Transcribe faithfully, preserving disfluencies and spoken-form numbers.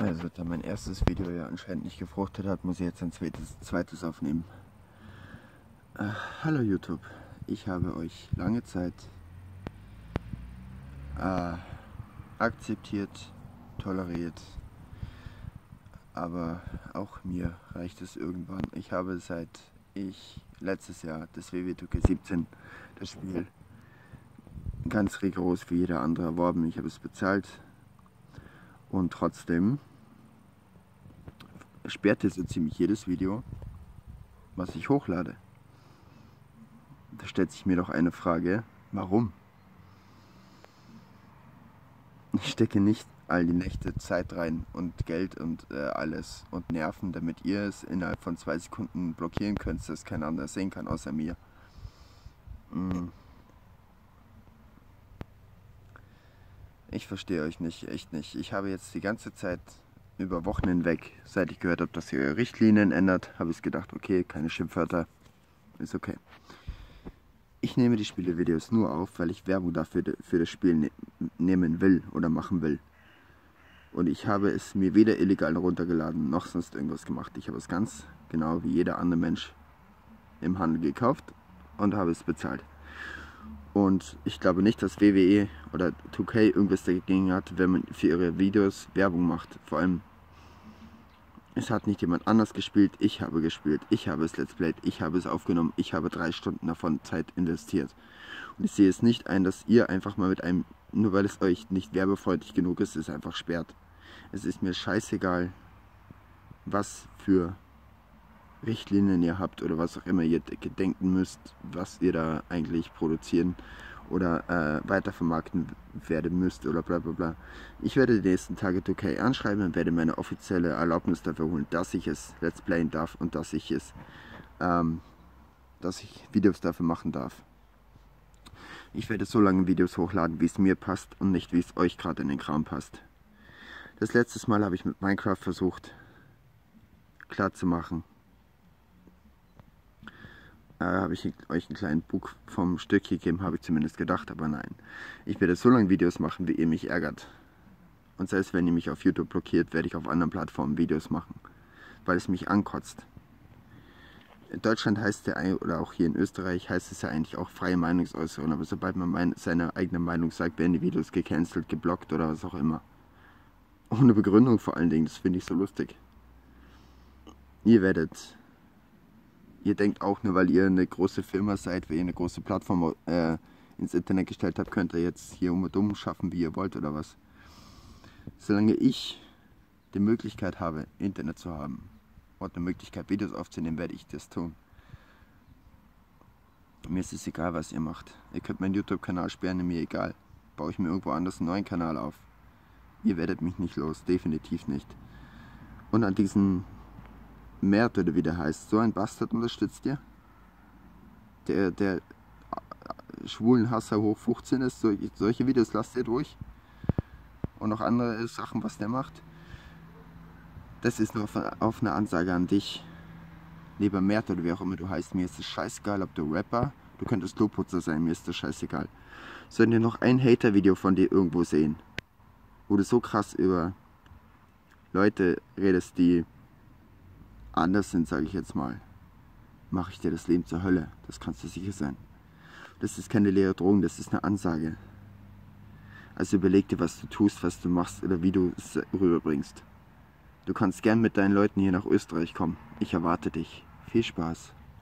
Also, da mein erstes Video ja anscheinend nicht gefruchtet hat, muss ich jetzt ein zweites, zweites aufnehmen. Äh, hallo YouTube, ich habe euch lange Zeit äh, akzeptiert, toleriert, aber auch mir reicht es irgendwann. Ich habe seit ich letztes Jahr das W W zwei K siebzehn, das Spiel, ganz rigoros wie jeder andere erworben. Ich habe es bezahlt und trotzdem sperrte so ziemlich jedes Video, was ich hochlade. Da stellt sich mir doch eine Frage, warum? Ich stecke nicht all die Nächte Zeit rein und Geld und äh, alles und Nerven, damit ihr es innerhalb von zwei Sekunden blockieren könnt, dass kein anderer sehen kann außer mir. Mm. Ich verstehe euch nicht, echt nicht. Ich habe jetzt die ganze Zeit über Wochen hinweg, seit ich gehört habe, dass ihr eure Richtlinien ändert, habe ich gedacht, okay, keine Schimpfwörter, ist okay. Ich nehme die Spielevideos nur auf, weil ich Werbung dafür für das Spiel ne nehmen will oder machen will. Und ich habe es mir weder illegal runtergeladen, noch sonst irgendwas gemacht. Ich habe es ganz genau wie jeder andere Mensch im Handel gekauft und habe es bezahlt. Und ich glaube nicht, dass W W E oder zwei K irgendwas dagegen hat, wenn man für ihre Videos Werbung macht. Vor allem, es hat nicht jemand anders gespielt, ich habe gespielt, ich habe es Let's Played, ich habe es aufgenommen, ich habe drei Stunden davon Zeit investiert. Und ich sehe es nicht ein, dass ihr einfach mal mit einem, nur weil es euch nicht werbefreundlich genug ist, es einfach sperrt. Es ist mir scheißegal, was für Richtlinien ihr habt oder was auch immer ihr gedenken müsst, was ihr da eigentlich produzieren oder äh, weitervermarkten werden müsst oder bla bla bla. Ich werde die nächsten Tage zwei K anschreiben und werde meine offizielle Erlaubnis dafür holen, dass ich es Let's Playen darf und dass ich es, ähm, dass ich Videos dafür machen darf. Ich werde so lange Videos hochladen, wie es mir passt und nicht, wie es euch gerade in den Kram passt. Das letzte Mal habe ich mit Minecraft versucht, klar zu machen, Äh, habe ich euch einen kleinen Bug vom Stück gegeben, habe ich zumindest gedacht, aber nein. Ich werde so lange Videos machen, wie ihr mich ärgert. Und selbst wenn ihr mich auf YouTube blockiert, werde ich auf anderen Plattformen Videos machen, weil es mich ankotzt. In Deutschland heißt es ja, oder auch hier in Österreich heißt es ja eigentlich auch freie Meinungsäußerung, aber sobald man mein, seine eigene Meinung sagt, werden die Videos gecancelt, geblockt oder was auch immer. Ohne Begründung vor allen Dingen, das finde ich so lustig. Ihr werdet... Ihr denkt auch, nur weil ihr eine große Firma seid, weil ihr eine große Plattform äh, ins Internet gestellt habt, könnt ihr jetzt hier um und um schaffen, wie ihr wollt oder was. Solange ich die Möglichkeit habe, Internet zu haben und eine Möglichkeit, Videos aufzunehmen, werde ich das tun. Mir ist es egal, was ihr macht. Ihr könnt meinen YouTube-Kanal sperren, mir egal. Baue ich mir irgendwo anders einen neuen Kanal auf. Ihr werdet mich nicht los, definitiv nicht. Und an diesen Mert oder wie der heißt, so ein Bastard unterstützt ihr? Der, der schwulen Hasser hoch fünfzehn ist, solche, solche Videos lasst ihr durch? Und noch andere Sachen, was der macht? Das ist nur auf, auf eine Ansage an dich. Lieber Mert oder wie auch immer du heißt, mir ist es scheißegal, ob du Rapper, du könntest Kloputzer sein, mir ist das scheißegal. Sollten wir noch ein Hater-Video von dir irgendwo sehen, wo du so krass über Leute redest, die anders sind, sage ich jetzt mal, mache ich dir das Leben zur Hölle. Das kannst du sicher sein. Das ist keine leere Drohung, das ist eine Ansage. Also überleg dir, was du tust, was du machst oder wie du es rüberbringst. Du kannst gern mit deinen Leuten hier nach Österreich kommen. Ich erwarte dich. Viel Spaß.